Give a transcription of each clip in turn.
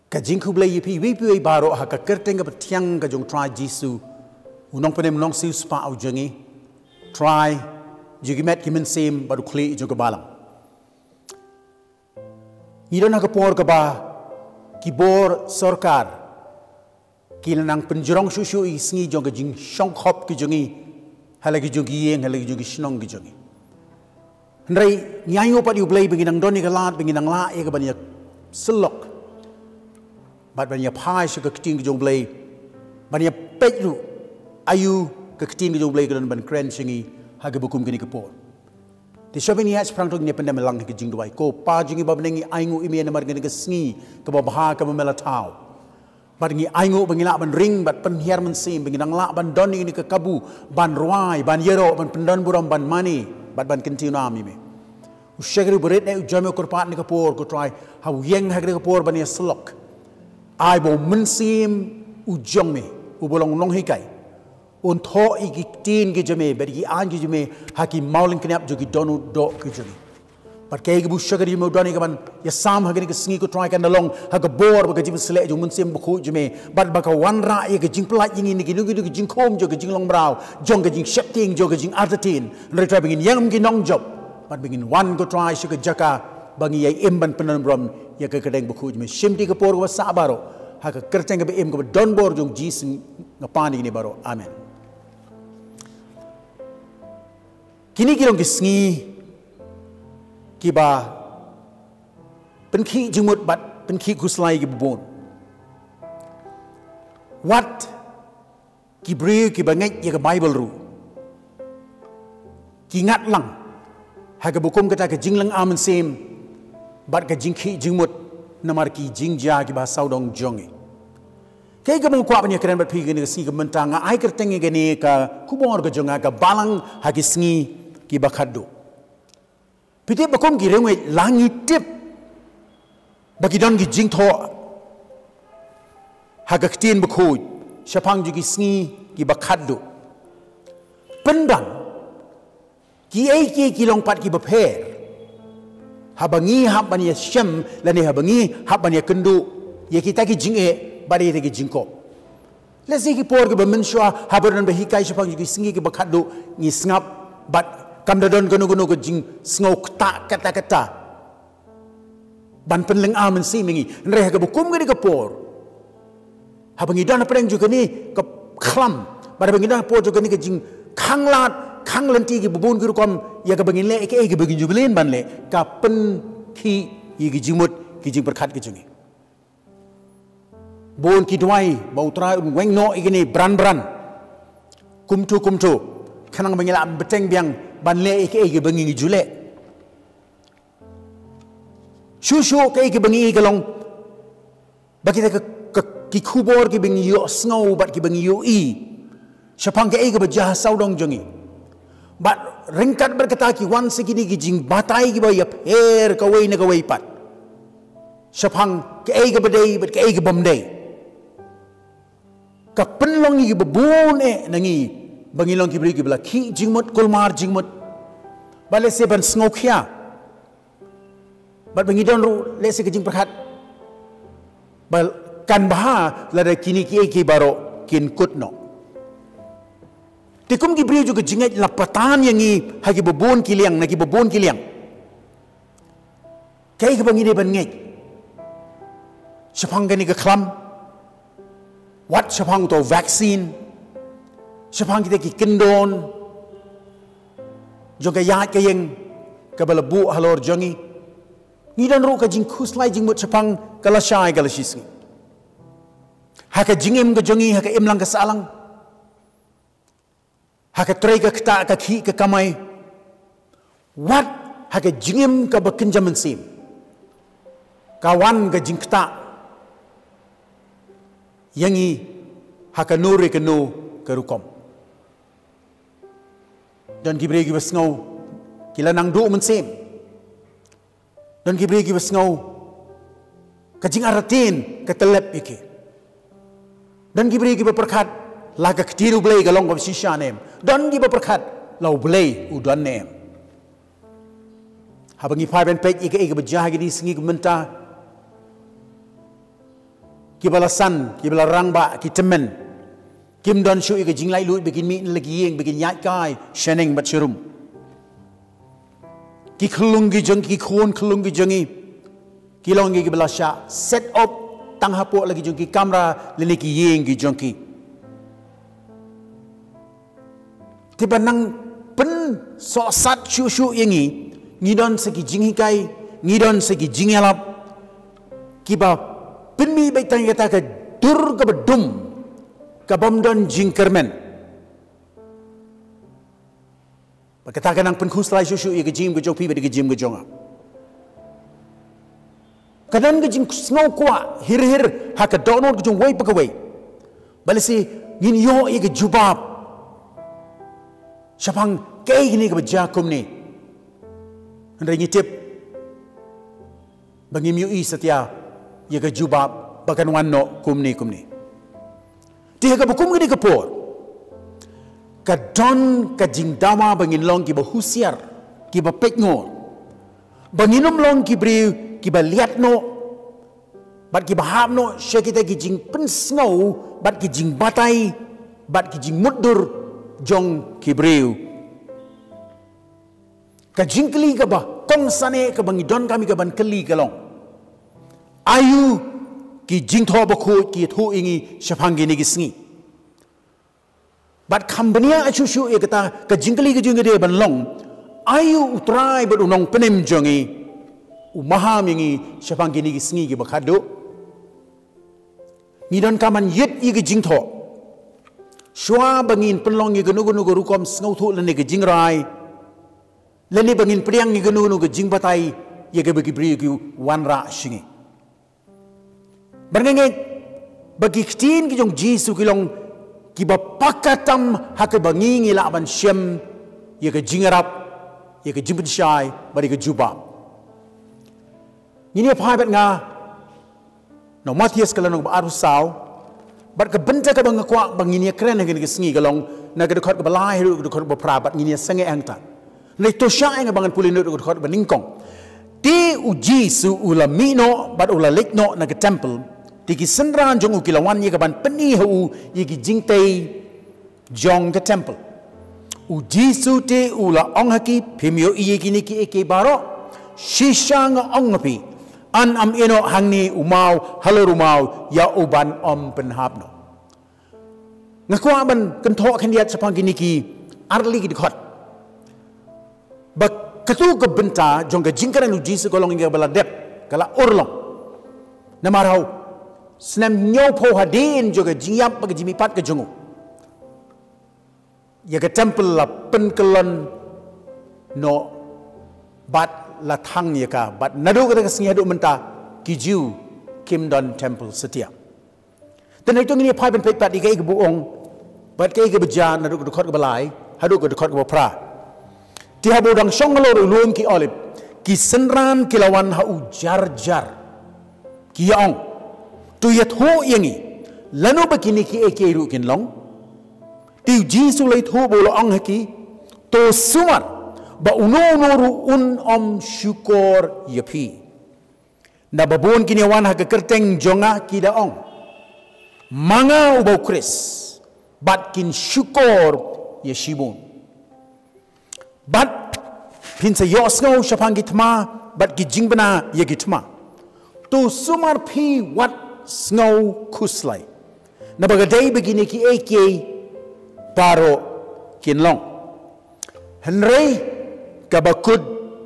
Kajing ku blai pi wipi baro ha ka kerteng ka tiang ka jong try Jisu unong penem nong siu spa au jengi try jigimet kimen sim baru kli jo ka balang ngidon ha ka por ka ba kibor sarkar kilanang penjurong susu i sngi jong ka jing shong khop ki jongi halagi jong yeng halagi jong shnong ki jongi ndrai nyayo pa di blai benginang doni ka lat benginang la e ka banya selok bat banyak pai suka keting kejong belai banyak peju ayu ke keting kejong belai kedan ban kren singi haga bukum kini kepor di shopping ni has prang tok ni pendam lang ke jing duai ko pa jingi babnengi aingu imi na margani ke sngi ke babaha ke memelatau bat ngi aingu bangila ban ring bat penhiar mensim bangidang la ban doni ni ke kabu ban ruai ban yero ban pendan buram ban mani bat ban kentina mimi usyagri berit ne ujame korpat ni kepor ko try how yeng haga kepor ban ya selok ai bo mensim ujong me ubolong long hikai on tho igi tin gi jame ber gi an gi jame haki maulin knap jogi donu do gi jame par kay gi bu shagari mo doni ga ban ya sam hagani gi sngi ko try kan long haga bor ba gi sele jo mensim bu khu jame bar ba ka wan ra ye gi jing plat yingi ni gi nu gi jing khom jo gi jing long brau jong gi jing shepting jo gi jing artatin re try begin yang gi nong job bar begin wan ko try shi gi jaka bangi yai emban penan brom ya ke kedeng buku jme shimti ke por wa sabaro ha ke kerteng ke em ke don bor jong jis ngapani ni baro amen kini kirong kisngi kiba penki jumut bat penki guslai ki bubon what kibri ki bangai ya ke bible ru ki ngat lang ha ke bukum kata ke jinglang amen sem bat ka jingki jingmut namar ki jingja ki ba saudong jongi kay ka mong kwa banya kren bat pi gani si ka mentanga ai kerteng gani ka kubor ka jonga ka balang hagi sngi ki ba khaddo pite bakom ki rengwe langi tip bagi don ki jing tho haga ktin ba khoj shapang ju ki sngi ki ba khaddo pendang ki ai ki long pat ki ba pher habangi habania shem lani habangi habania kendu ye kita ki jinge bari re ki jingko lesi ki por ki bamenshwa habaran ba hikai shapang ki singi ki bakhadu ngi snap bat kamdadon gono ko jing snok ta kata ban penleng amen simingi nre ka bukum ga ka por habangi dan preng juga ni ka khlam bar bangi dan por juga ni ka jing khanglat khang lenti ki bubun ki kom ya ka bangin le ke bangin jubilin ban le ka pen ki yi ki jimut ki jing perkhat ki jungi bon ki dwai bautra weng no igini bran kumtu kanang bangila beteng biang ban le ke bangin jule shushu ke bangin ki long baki ka ki kubor ki bangin yo snow bat ki bangin yo i shapang ke bajah saudong jungi bat ringkat berkata ki wan segini ki jing batai ki ba ya pher ka wei na ka wei pat shapang ke ga badai bat ke ga bomdai ka penlong ni babun nangi bangilong ki bri ki bla ki jingmut kulmar jingmut bale se ban sngokhia bat bangidon ru le se ki jing perkhat bal kan baha la da kini ki baro kin kutno tikum ki brio juga jingat lapatan yang i hagi bebon kiliang nagi bebon kiliang kai ke bangi de ban ngai sepang gani ke klam wat sepang to vaksin sepang kita ki kendon juga yat ke yang ke balabu halor jongi ni dan ru ka jing khuslai jing mut sepang kala syai kala sisi haka jingim ke jongi haka imlang ke salang haka tray ka kta ka khi ka kamai wat haka jingim ka bakenjam mensim kawan ka jingkta yangi haka nuri ka no ka rukom dan gibre gi basngau kila nang du mensim dan gibre gi basngau ka jing aratin ka telep iki dan gibre gi berkat laga ketiru belai galong bab sisha nem dan gi berkat lau belai udan nem habangi pai ben pek ike bejah gi singi menta ki balasan ki balarang ba ki temen kim don shu ke jing lai lu begin mi lagi yeng begin yat kai sheneng bat shirum ki khulung gi jong ki khon khulung gi jongi ki long gi balasha set up tang hapo lagi jong ki kamera leni ki yeng gi jong ki tiba nang pen so sat shu yengi ngidon segi jing hikai ngidon segi jing yalap kiba pen mi bai tang kata ka dur ka bedum ka bomdon jing kermen kata ka nang pen khuslai shu ye ke jim ke jong pi be ke jim ke jonga kadan ke jing snow kwa hir ha ka donor ke jong wei pa ka wei balasi ngin yo ye ke jubab Syapang kaya gini ke bejakum ni. Hendak ngitip. Bagi miui setia. Ya ke jubab. Bahkan wano kum ni. Dia ke bukum gini ke por. Kadon ke jingdama bangin long ki bahusiar. Ki bapekngor. Banginum long ki beri. Ki baliat no. Bat ki baham no. Syah kita ki jing pensngau. Bat ki jing batai. Bat ki jing mudur. Jong kibriu ka jingkli ka ba kong sane ka bangidon kami ka ban keli kalong ayu ki jingtho ba khu ki thu ingi shapangi ni gisngi bat khambania achu shu e kata ka jingkli ka jingde ban long ayu utrai ba unong penem jongi umaham ingi shapangi ni gisngi ki ba khado ngidon kaman yet i ki jingtho Shua bangin penlong ye genu rukom sngau thu lene ke jingrai lene bangin priang ye genu ke jingbatai ye ke bagi pri ki wanra shingi bangenge bagi ktin ki jong jisu ki long ki ba pakatam ha ke bangi ngi la ban shem ye ke jingarap ye ke jimbin shai bari ke juba ni phai bat nga no Matius kala no aru saw bat ke benta ke bang kwa bang ini keren ke sengi galong na ke dekat ke balai ru dekat ke prabat ini senge angta nei to sha eng bang pulin ru dekat ke ningkong ti uji su ulamino bat ulalekno na ke temple ti ki senran jong ukilawan ye ke ban peni hu ye ki jingtei jong ke temple uji su te ula ong haki phimyo ye ki ni ki eke baro shishang ong pi an am ino hangni umau halorumau ya uban om penhabno ngakwa ban kentho khandiat sapang kini ki arli ki dikhot ba katu ke benta jong ke jingkaran uji se golong nge bala dep kala urlong namarau snam nyo pho hadin joga jingyap bagi jimi pat ke jongu ya ke temple la penkelon no bat la thang ye ka bat nadu ka singi hadu menta kiju kim don temple setia dan itu ngini phai ben pek pat ikai ke buong bat kai ke beja nadu ka khot ka balai hadu ka khot ka pra ti habu dang song lo luum ki olip ki senran kilawan ha ujar jar ki ong tu yat ho yengi lanu bakini ki eke ru kin long ti jisu lai thu bo lo ong haki to sumar ba unoru un om syukur yapi na babon kini wan ha kerteng jonga kida ong manga ubau kris bat kin syukur yeshibun bat pinsa yosngau shapang gitma bat ki jingbana ye gitma tu sumar pi wat sngau kuslai na bagadai begini ki eke paro kinlong Henry kabakut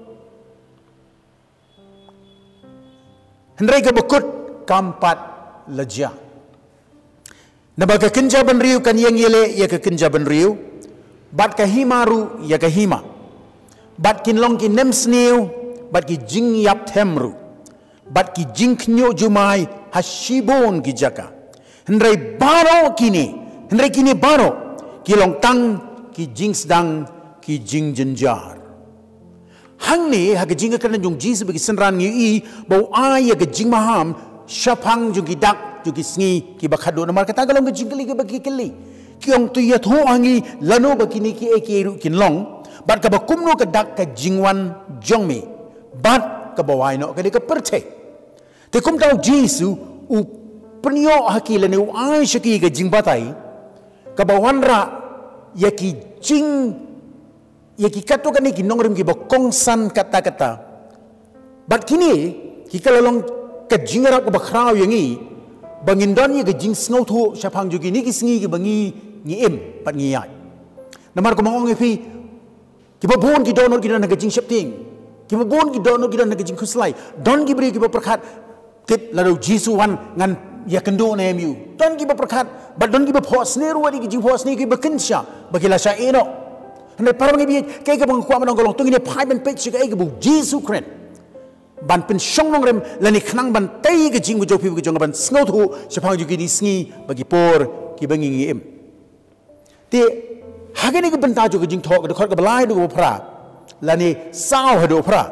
kampat leja nabaga kenja ban riu kan yang yele ya ke kenja ban riu bat kahimaru ya kahima bat kin long kin nem sniu bat ki jing yap temru bat ki jing knyo jumai hashibon ki jaka Henry baro kini baro ki long tang ki jing sedang ki jing jenjar hang ni ha ke jing kan jong ji sebagai senran ngi bau ai ya ke jing maham syapang jong ki dak jong ki sngi ki bakhado namar kata galong ke jing kali ke bagi kali ki ong tu ya tho angi lano bakini ki eke ru kin long bat ka bakum no ke dak ka jingwan jong me bat ka bawai no ke de ke perche te kum tau jisu u penyo haki lene ai shaki ke jing batai ka bawanra yaki jing yaki katokan ni nongrim ki bakongsan kata-kata bat kini ki kalalong ka jingara ko bakraw yangi bangindon ye ke jing snow thu shapang jugi ni ki singi ki bangi ni em pat ngi yai namar ko mangong epi ki babon ki donor ki dan ka jing shapting ki babon ki donor ki dan ka jing kuslai don ki bri ki baprakat kit lalu jisu wan ngan ya kendo na emu don ki baprakat but don ki bapos ne ruwa ki jing pos ne ki bakinsha bakila sha eno ne parang ngi ke ka bang kwa manong golong tungi ne pai ben pech ka ke bu jisu kren ban pen shong nong rem lani khnang ban tai ke jing bu jopi bu jong ban sngo thu chapang ju ki di sngi bagi por ki bangi ngi em te hagani ke benta ju ke jing thok de khot ka balai du phra lani sao ha do phra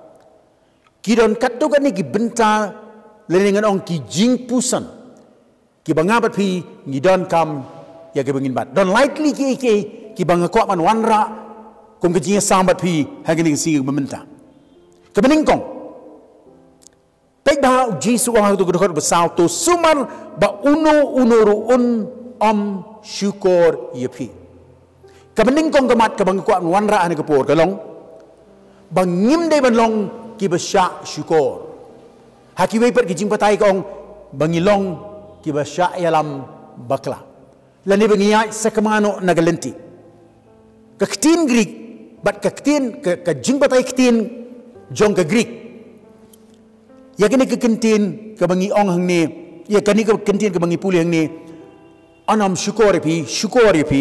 ki don kat to kan ni ki benta lani ngan ong ki jing pusan ki banga bat phi ngi don kam ya ke bangin bat don likely ki banga ko man wanra kum ke jing sam bat phi hagani ke si mementa ke bening kong pek ba jisu wang tu kedokor besau tu sumar ba uno ruun om syukur yepi kebening kong kemat kebang kuat wanra ane kepor kalong bangim de banlong ki besya syukur haki wei per ki jing patai kong bangilong ki besya yalam bakla lani bangiya sekemano nagalenti keketin Greek bat keketin ke jing patai keketin jong ke Greek ya kini ke kentin ke bangi ong hang ni ya kini ke kentin ke bangi puli hang ni anam syukur pi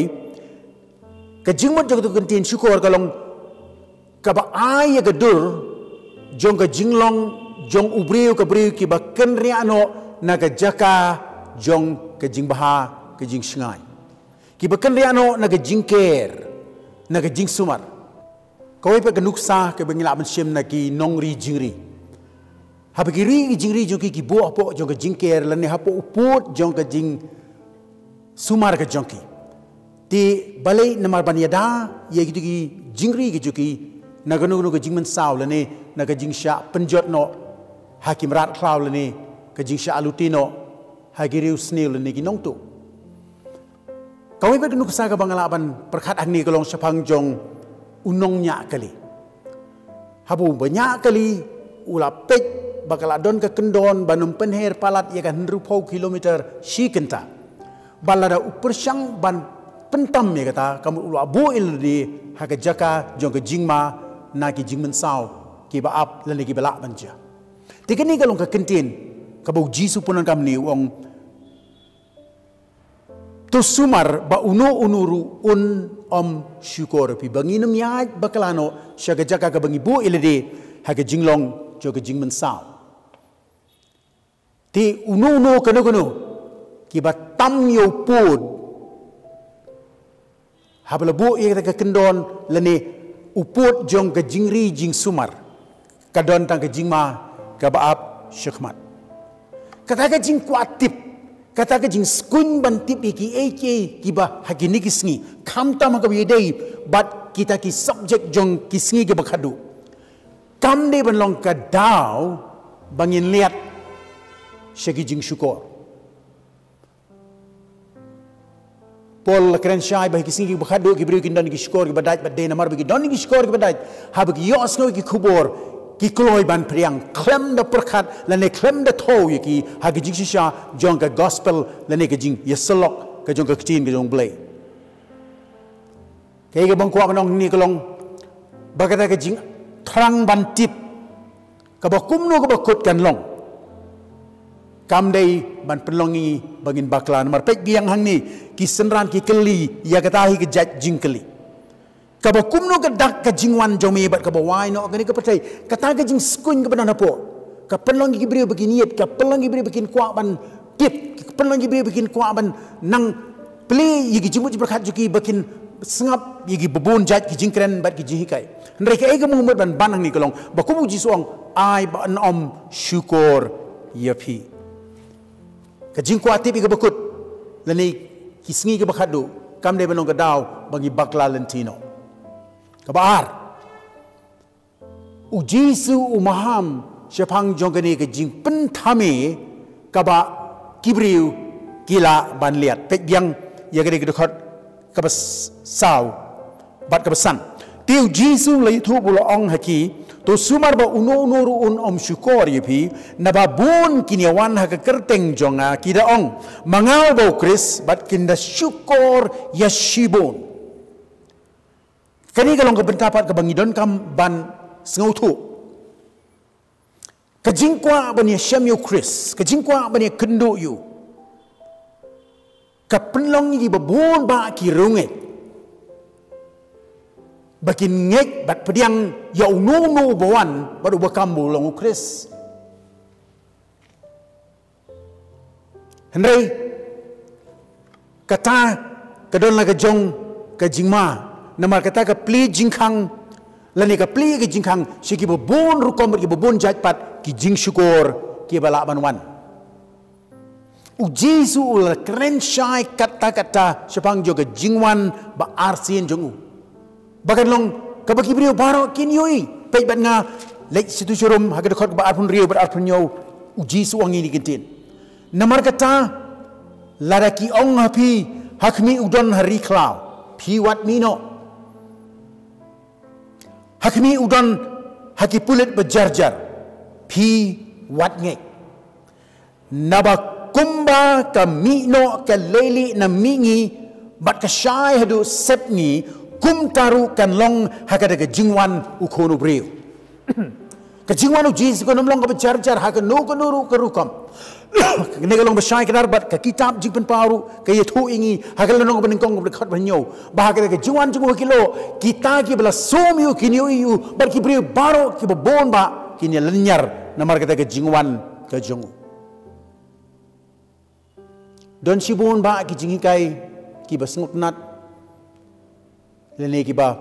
ke jingmot jog tu kentin syukur kalong ka ba ai ke dur jong ke jinglong jong ubriu ke briu ki ba kenri ano na ke jaka jong ke jingbaha ke jing shngai ki ba kenri ano na ke jingker na ke jing sumar kau ipa ke nuksa ke bangi la bensim na ki nongri jingri habigiri jingri joki ki bo apo jong ke jingker lani hapo uput jong ke jing sumar ke jongki ti balai namar banyada ye gitu ki jingri ke joki naganu ke jingman saw lani naga jing sha penjot no hakim rat klaw lani ke jing sha alutino hagiri usnil lani ki nong tu kawai berkenuk sa ka bangalaban perkat agni kolong sapang jong unong nya kali habu banyak kali ula pek bakal adon ke kendon banum penher palat ya kan 100 kilometer si kenta balada upersyang ban pentam ya kata kamu ulu abu il di haga jaka jong ke jingma na ki jingmen saw ki ba ap lan ki bala banja tikani kalong ke kentin kabau jisu punan kam ni wong to sumar ba uno unuru un om syukur pi banginum ya bakalano syaga jaka ke bangi bu il di haga jinglong jo ke jingmen saw ti uno kanu ki ba tam yo pud habla bu ye ka kendon lani uput jong ke jingri jing sumar kadon tang ke jingma ka baap syekmat kata ke jing kuatip kata ke jing skun bantip ki eke ki ba hagini kisngi kam tam ka yedei bat kita ki subject jong kisngi ke bakhadu kam de banlong ka daw bangin liat syagi jing syukur Paul keren syai bagi kisngi ki bakhadu ki beri kindan ki syukur ki badaj badai namar bagi don ki syukur ki badaj ha bagi yo asno ki kubur ki kloi ban priang klem da perkat lane klem da tho ki ha ki jing sha jong ka gospel lane ki jing yeselok ka jong ka ktin ki jong blai kay ka bang kwa kanong ni kolong bagata ka jing thrang ban tip ka bakum no ka bakut kan long kam dai ban penlongi bangin baklan mar pek biang hang ni ki senran ki keli ya kata hi ke jat jing keli ka ba kumno ka dak ka jingwan jomi bat ka ba wai no ka ni ka patai kata ka jing skun ka banan apo ka penlongi ki beri beginiet ka penlongi beri bikin kwa ban tip ka penlongi beri bikin kwa ban nang pli yi ki jimut berkat juki bikin sengap yi ki bebon jat ki jingkren bat ki jihikai mereka ai ka muhammad ban banang ni kolong ba kubu ji suang ai ba om syukur yapi ka jing kwa tip ka bakut lani kisngi ke bakhadu kam de banong kadaw bagi bakla lentino kabar ujisu umaham syapang jongani ke jing penthame kaba kibriu kila ban liat pek biang ya gede gedekot kabas sau bat kabasan tiu jisu lai thu bulo ong haki to sumar ba uno ruun om syukor yepi na ba bun kiniawan haka kerteng jonga kida ong mangaw ba kris bat kinda syukor yashibon kani kalong kebendapat kebangidon kam ban sengau tu kejingkwa bani syam yu kris kejingkwa bani kendo yu kapenlong yi babon ba ki runget bakin ngek bat pediang ya no bawan baru bakam bolong kris Henry kata kadon la kejong kejingma namar kata ka pli jingkang lani ka pli ke jingkang siki babon rukom ki babon jatpat ki jing syukur ki bala banwan Ujisu ula keren syai kata-kata sepang juga jingwan ba arsin jongu. Bahkan long kabaki brio baro kinyoi pei bat nga lek situ surum haga dekot ba arpun rio ba arpun yo ujisu wangi ni kintin. Namar kata laraki ong hapi hakmi udon hari klau pi wat mino. Hakmi udon haki pulit berjarjar pi wat ngek. Nabak kumba ka mino ka leli na mingi bat ka syai hadu sepngi kum taru kan long hakada ka jingwan ukono brio ka jingwan ujiz ko nom long ka berjar-jar haka no ka nuru ka rukam ne long ba syai kadar bat ka kitab jingpen paru ka yetu ingi haka long ka beningkong ka khat banyo ba haka ka jingwan jungu kilo kita ki bela somiu kinyo yu bat ki brio baro ki babon ba kinya lenyar namar kata ka jingwan ka jongu Don sibun ba ki jingi kai ki ba sengut nat lene ki ba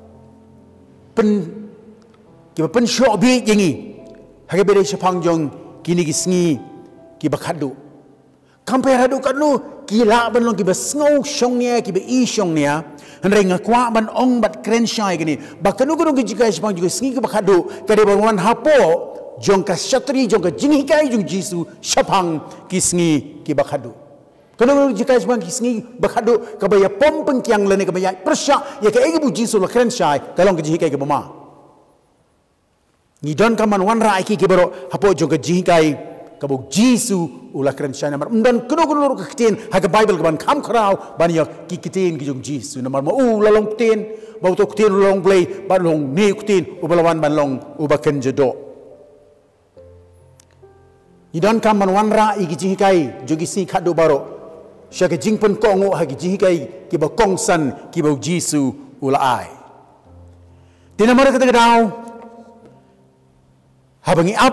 pen syok bi jingi hage bere sepang jong kini ki sngi ki ba khadu kampe hadu kanu ki la ban long ki ba sngo shong nia ki ba i shong nia henre ngakwa ban ong bat kren shai gini ba kanu kanu ki jikai sepang juga sngi ki ba khadu kade ban wan hapo jong ka syatri jong ka jingi kai jong jisu sepang ki sngi ki ba khadu Kalau jika sebuah kisah berkado kebaya pom pengkiang lene kebaya persyak ya ke egi buji sul keren syai kalau kejihi kai kebama. Ni don kaman wan ra iki kebaro hapo jo kejihi kai kebuk jisu ula keren syai namar dan kuno ke keten ha ke bible keban kam krau ban ya ki keten ki jong jisu namar ma lalong keten bau to keten lalong play ban long ne keten ubalawan ban long ubaken jedo. Ni don kaman wan ra iki jihi kai jo gisi kado baro Syaka jingpen kongo hagi jihikai kiba kongsan kiba jisu ulai. Tina mara kata kadau habangi ap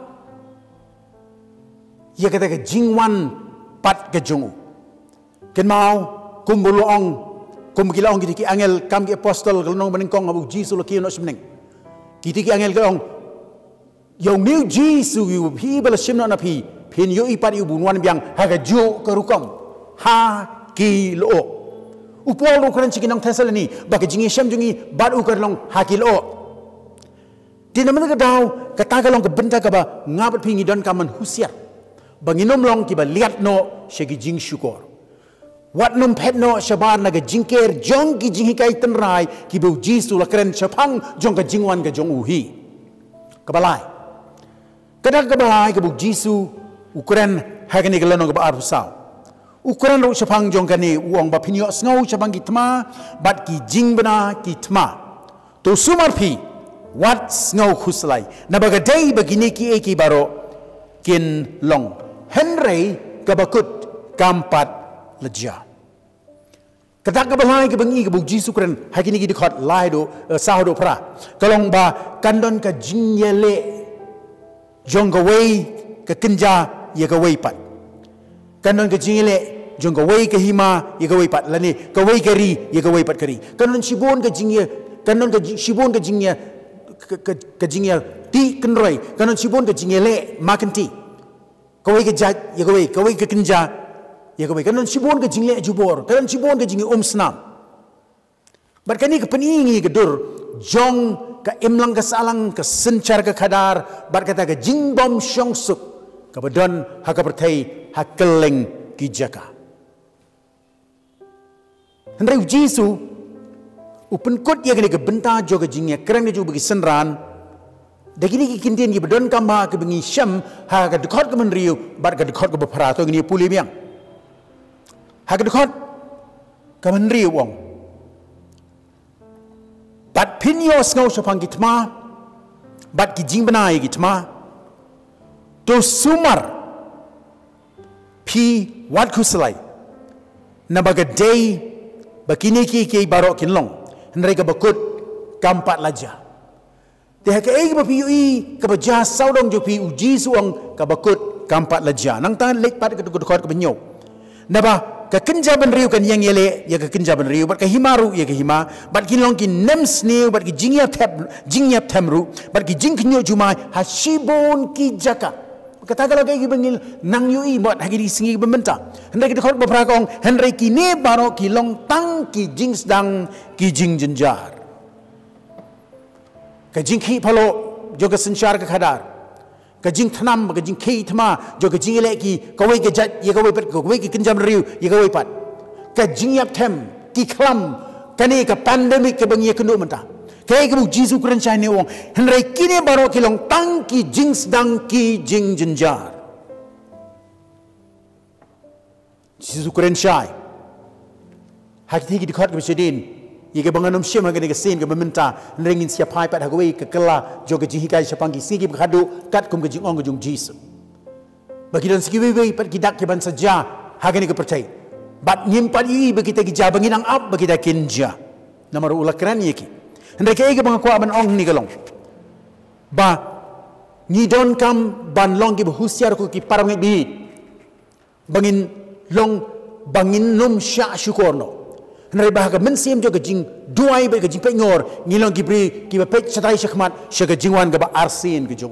ya kata ke jingwan pat ke jongu. Ken mau kumbulong kumkilaong kiti ki angel kam ki apostol kalonong meningkong habu jisu laki no semneng. Kiti ki angel kalong yang new jisu yu pi bala simna na pi pin yu ipat yu bunwan biang haga jo kerukong. Ha ki lo upol ro kran chikinang thesal ni ba ke jingi sham jungi bad u karlong ha ki lo tinam ka daw kata kalong ke benta ka ba ngabat pingi don kaman husiat banginom long ki ba liat no shegi jing syukur wat num pet no shabar na ga jingker jong ki jingi kai tenrai ki bu jisu la kran chapang jong ka jingwan ka jong uhi kabalai kada kabalai ka bu jisu ukuran hagani kalano ka ba arusau ukuran ro sepang jong kani uang ba pinyo snau sepang kitma bat ki jing bana kitma to sumar pi wat snau khuslai na baga dai bagini ki eki baro kin long henry kabakut kampat leja kata kabalai ke bengi ke buji sukren hakini ki dikhot lai do sahdo pra kalong ba kandon ka jingyele jong ka wei ka kenja ya ka wei pat kandon ka jingyele jong kawai ke hima ye kawai pat lani kawai kari ye kawai pat kari kanon sibon ke jingye kanon ke sibon ke jingye ke jingye ti kenroi kanon sibon ke jingye le makan ti kawai ke jat ye kawai ke kenja ye kawai kanon sibon ke jingye jubor kanon sibon ke jingye snam barkani ke peningi ke dur jong ke imlang ke salang ke sencar ke kadar barkata ke jingbom syong suk kabadon haka pertai hakeleng ki jaka. Hendrai Jesu upen kot ya kene ke benta joga jingnya kerang jo bagi senran. Dagini ki kintin ki bedon kamba ke bengi syam ha ka dekot ke menriu bar ka dekot ke beparato ngini puli biang. Ha ka dekot ke menriu wong. Bat pinyo ngau sapang ki tma bat ki jing benai ki tma. To sumar pi wat kuselai. Na baga day bakini ki barok kinlong. Hendrai ka bakut kampat laja. Dia ke ai bapiui ka baja saudong jo pi uji suang ka bakut kampat laja. Nang tangan lek pat ka dekot ka benyo. Naba ka kenja benriu kan yang yele ya ka kenja benriu bat ka himaru ya ka hima bat kinlong ki nem sneu bat ki jingyap tamru bat ki jing kinyo jumai hasibon ki jaka. Kata kalau kayak gini nang yui buat hari singi bementa. Hendai kita kau berperakong hendai kini baru kilong tang ki jing sedang ki jing jenjar. Kajing ki palo juga sensyar ke kadar. Kajing tanam kajing ki tama juga jing elek ki kawai ke jat ya kawai pat kawai ki kenjam riu ya kawai pat. Kajing yap tem ki klam kani ke pandemik ke bengi kendu mentah. Kaya kamu Jesu kerencana ni wong. Hendai kini baru kilong tang ki jing sedang ki jing jenjar. Jesu kerencana. Hati kita dikat kebesadin. Jika bangun syam hagani kesin ke meminta nringin siapa pat hagoi ke kela joga jihikai siapangki sigi berkadu kat kum ke jing ong ke jung Jesu. Bagi dan segi wewe pat kidak ke ban saja hagani ke percaya. Bat nyimpan i bagi kita gija banginang up bagi kita kinja. Nama ulah keren yeki. Hendai kaya ke bangaku aban ong ni galong. Ba ni don kam ban long ki behusiar ku ki parang bihit. Bangin long bangin num sya syukurno. Hendai bahaga mensim jo ke jing duai be ke jing penyor ngilong ki bri ki be pet satai syakmat syaga jingwan ke ba arsin ke jo.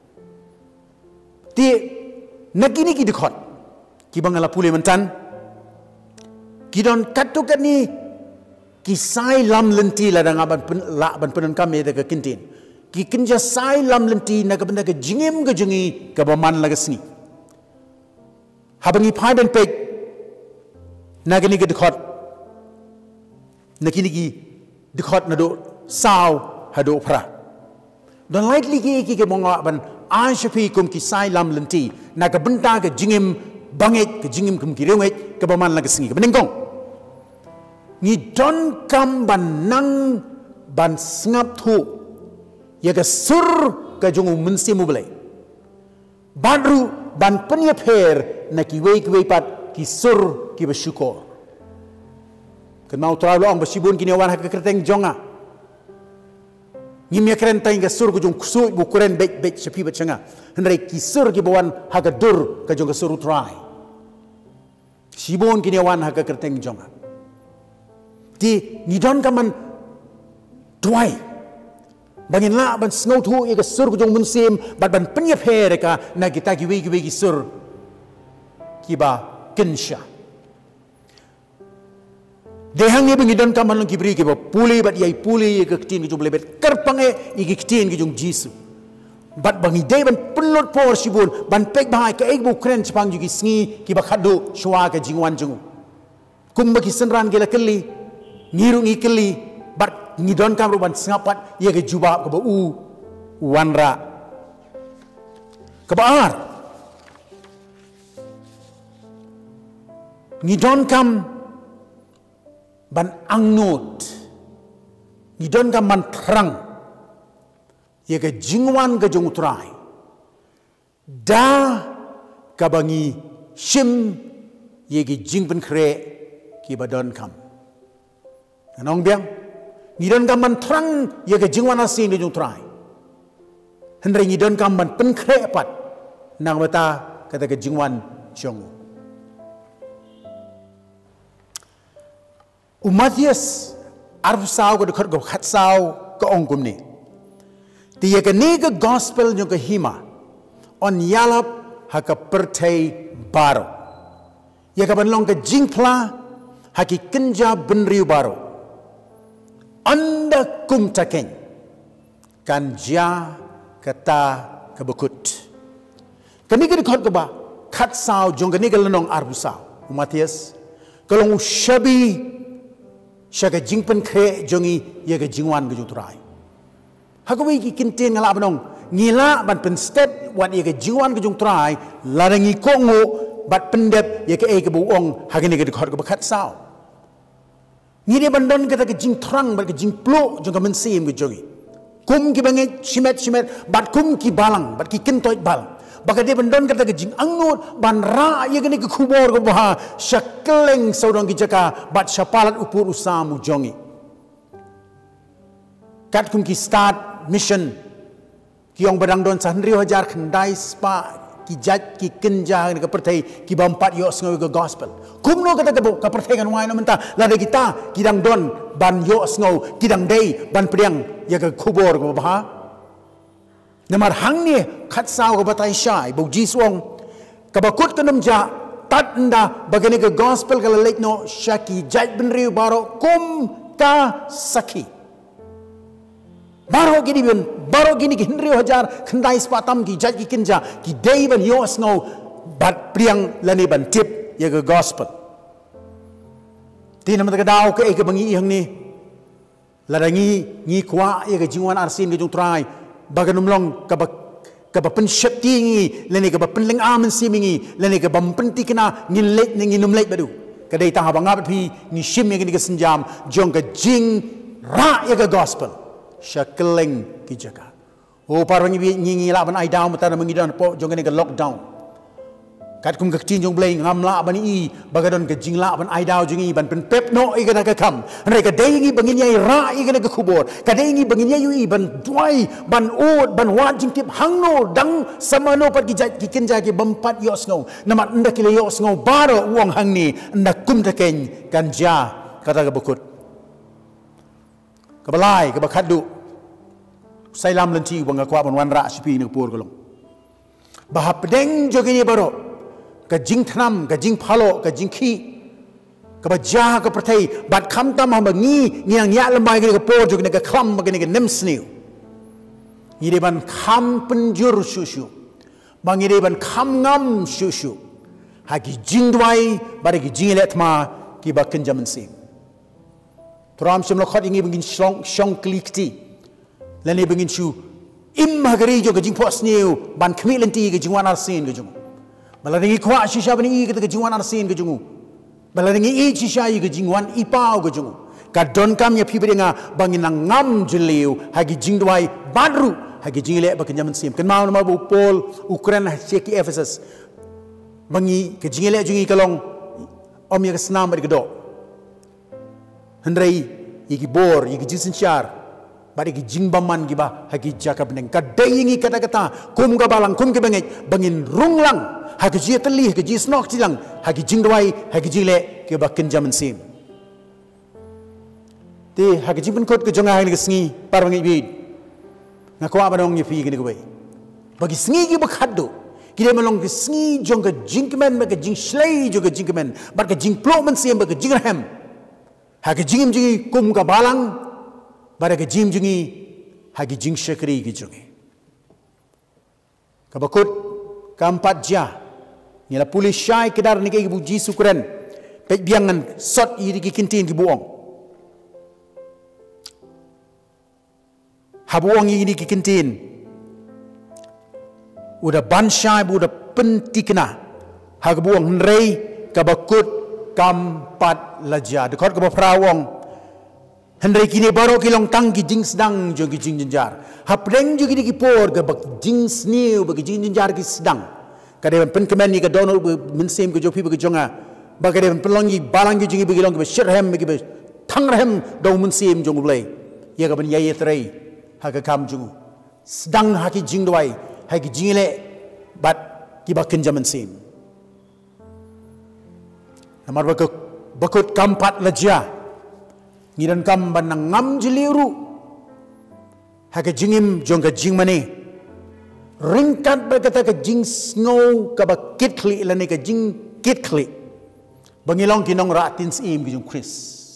Ti nagini ki dikot ki bangala pule mentan ki don katukat ni kisai lam lenti ladang ban penan kami ke kintin. Ki kenja sai lam lenti na ke benda ke jingim ke jengi ke baman laga sini. Habangi pai ben pek na gini ke dekot. Na kini ki dekot na do saw hado pra. Don likely ki ke monga ban anshapi kum kisai lam lenti na ke benda ke jingim bangit ke jingim kum kirewet ke baman laga sini ke benengkong. Ni don kam ban nang ban sngap thu ya ke sur ke jongu mensimu belai badru ban penyeper na ki wei pat ki sur ki bersyukur ke mau terlalu ang bersibun kini wan hak kerteng jonga ngimya kerenteng ke sur ke jong kusui bu kuren bet sepi bacanga hendai ki sur ki bawan hak dur ke jong ke sur try sibun kini wan hak kerteng jonga di nidon kaman tuai bangin la ban sngau thu ye ke sur ku jong munsim bat ban penyep hereka na kita ki wi sur ki ba kensha dehang ye bangidon kaman long ki bri ki ba puli bat yai puli ye ke tin ki jong lebet kerpange ye ki tin ki jong Jesu bat bangi dei ban penlot por sibun ban pek bahai ke ek bu kren chpang ju ki sngi ki ba khadu shwa ke jingwan jung kum ba ki senran gela keli ngirung ikeli bat ngidon kam ruban sengapat ye ke jubab ke u wanra ke baar ngidon kam ban angnut ngidon kam ban terang ye ke jingwan ke jong utrai da kabangi shim ye ke jingpen kre ki badon kam Nong biang, ngidon kaman terang ya ke jingwan asin di jung trai. Hendai ngidon kaman penkrepat nang beta kata ke jingwan jong. Umat yes arf sao ke dekat ke khat sao ke ongkum ni. Dia ke ni ke gospel jong ke hima on yalap haka pertai baru. Ya ke banlong ke jingpla haki kenja benriu baru. Anda kum takeng kan ja kata kebekut. Kami ke dekat keba kat sao jong ni galanong arbusao Matias kalong shabi syaga jingpen kre jongi ya ga jingwan ga jutrai hagawi ki kintin ngala banong ngila ban pen step wat ya ga jingwan ga jutrai larangi kongo bat pendep ya ga e ga buong hagani ga khot ga kat sao ngide bandon ga ga jing trang ba ga jing plo jong ga mensim ga jongi kum ki bange shimet bat kum ki balang bat ki kintoi bal baka dia bandon kata ke jing angut ban ra ye gani ke kubor ko bah syakeleng saudang ki jaka bat syapalat upur usamu jongi kat kum ki start mission ki ong badang don san riu hajar khandai spa ki jat ki kenja ke pertai ki bampat yo sngo ke gospel kum no kata ke ka pertai kan wai no menta la de kita kidang don ban yo sngo kidang dei ban priang ye ke kubor ko bah Namar hang ni kat sao ke batai syai bau jiswong kabakut ke namja tat nda bagani ke gospel ke lelek no syaki jaj benriu baro kum ka saki baro gini ke henriu hajar kendai sepatam ki jaj ki kenja ki dei ban yos ngau bat priang lani ban tip ya ke gospel ti nam ta dau ke ke bangi hang ni larangi ngi kwa ya ke jingwan arsin ke jung trai baganum long kaba pensyap tinggi leni kaba penleng amen simingi leni kaba pentik kena ngilet nginum lek badu kadai tang abang abet pi ni shim yang ni kesenjam jong ke jing ra ya ke gospel syakeleng ki jaka o parwangi bi ngingi la ban ai down mata mengidan po jong ni ke lockdown kat kum ke chin jong blei ngam la ban i bagadon ke jing la ban ai down jing i ban pen pep no i kana ke kam rei ke dei ngi bangin yai ra i kana ke kubor ka dei ngi bangin yai i ban duai ban od ban wat jing tip hang no dang samano pat ki jat ki kenja ki bampat yos ngau namat nda ki yos ngau baro wong hang ni nda kum ta ken ganja kata ke bukut ke balai ke bakadu sailam lenti wong akwa ban wan ra sipi ne pur golong bahap deng jogini baro ka jing thnam ka jing phalo ka jing khi ka baja ka prathai bat kham tam ham ngi ngiang ya lambai ke po jog ne ka kham ke ne nem sniu ire ban kham penjur susu bang ire ban kham ngam susu ha ki jing dwai bare ki jing let ma ki ba ken jaman sim tram sim lo khat ingi bangin shong klikti lani bangin su im magari jog jing po sniu ban khmi lenti ke jingwan arsin ke jung Balaringi kwa shisha bani i ke jingwan arsin ke jungu. Balaringi i shisha i ke jingwan ipau ke jungu. Ka don kam ya pibringa bangin ngam jeliu hagi jingdwai badru hagi jingle ba kenjaman sim. Ken mau nama bu Paul Ukraine seki Ephesus. Bangi ke jingle jungi kalong om ya kesnam ba kedo. Hendrai i ki bor i ki jinsinchar. Bari ki jingbaman ki ba hagi jakab neng kadai ngi kata-kata kum ka balang kum ke bangin runglang hagi ji teli hagi ji snok tilang hagi jingdwai hagi jile ke ba kenjaman sim ti hagi jibun kot ke jonga hagi sngi parwangi bid ngakwa banong ni fi gini gwe bagi sngi ki bakhaddo kide malong ke sngi jonga jingmen ba ke jing shlei jonga jingmen ba ke jing ploman sim ba ke jingraham hagi jingim jingi kum ka balang bara ke jim jungi hagi jing syakri ki jungi kabakut keempat ja nila pulis syai kedar ni ke ibu ji sukuran pek biangan sot iri ki kintin ki buong habuong iri ki kintin udah ban syai udah pentikna hag buong nrei kabakut keempat laja dekot ke prawong Hendrai kini baru kilong tang ki jing sedang jo ki jing jenjar. Hapreng jo ki por ke bak jing sniu bak jing jenjar ki sedang. Kadai pen kemen ni ka dono mensim ke jopi bak jonga. Bak kadai pen pelongi balang ki jingi bak long ke shirhem ke thang rahem do mensim jong blai. Ya ka ben yai trai ha ka kam jung. Sedang ha ki jing dwai ha ki jing le bat ki bak ken jaman sim. Namar bakut kampat lajia. Ngiran kam banang ngam jeliru haka jingim jongka jing mane ringkat berkata ke jing snow ka ba kitli lani ka jing kitli bangilong kinong ratin sim ki jong Chris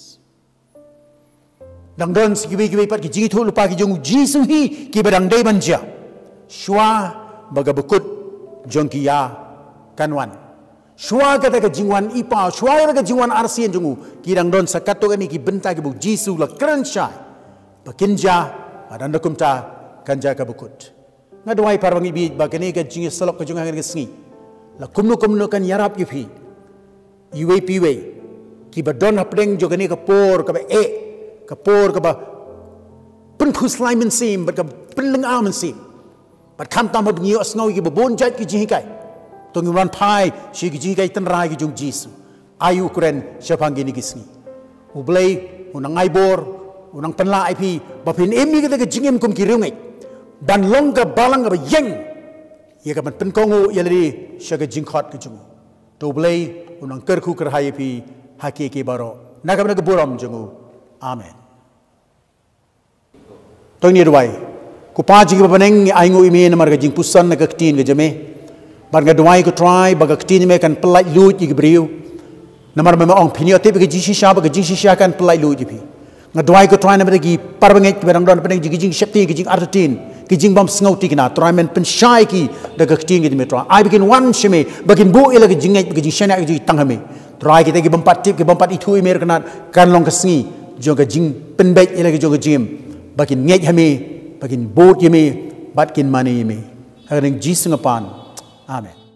dang don sigibi pat ki jing thu lupa ki jong jisu hi ki badang dai banja shwa baga bekut jong ki ya kanwan shwa kata ke jingwan ipa shwa kata ke jingwan arsien jungu kirang don sakato kami ki benta ki bu jisu la kran shai bakinja adanda kumta kanja ka bukut ngadwai parwangi bi bagani ka jingi salok ka junga ka sngi la kumnu kan yarap ki phi iwe piwe ki badon hapdeng jogani ka por ka ba ka por ka ba pun khuslai min sim bat ka pinling a min sim bat kham tam hod ngi osngau ki bon jat ki jingi kai tong ran pai shi ki jingi kai tan rai ki jung jisu ayu kren syapanggi ni kisni ublei unang aibor unang penla ip bapin emi kita ke jingim kum ki rungai dan long ka balang ka yeng ye ka pen kongu ye lari syaga jingkhot ki jung to ublei unang kerku kerhai ip hakiki baro nakam nak buram jungu amen tong ni ruai ku paji ki baneng aingu imi namar ka jing pusan nak tin ke jame bar ga duai ko try baga tin me kan pelai lu ji briu namar me ong piniote be ji shisha ba ji shisha kan pelai lu ji pi ngaduai ko try namar gi parbangai berang don peneng ji jing shepti gi jing artin gi jing bam sngot ki na try men pen shai ki daga tin gi me try I begin one shime bagin bu ila gi jing gi jing shana gi tang hame try ki te gi bampat tip gi bampat itu i mer kan long ka sngi jo ga jing pen bet ila gi jo ga jim bagin ngej hame bagin bot yeme batkin mani yeme haging jisungapan amen.